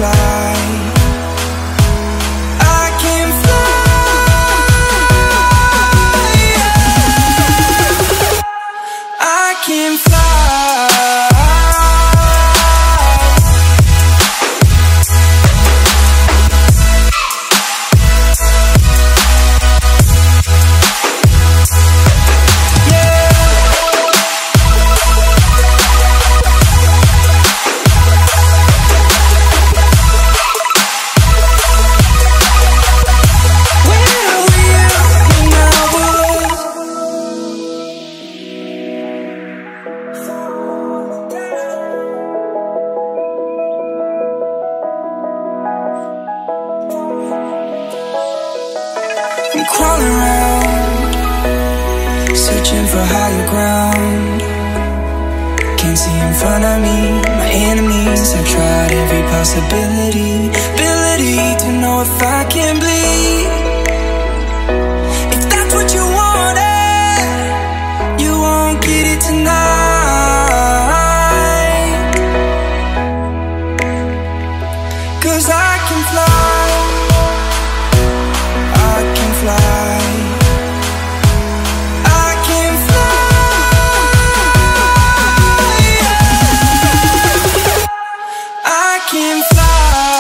fly. I can fly, yeah. I can fly. I'm crawling around, searching for higher ground. Can't see in front of me, my enemies. I've tried every possibility, ability to know if I can bleed. If that's what you wanted, you won't get it tonight. 'Cause I can fly, I can fly, I can fly, yeah. I can fly.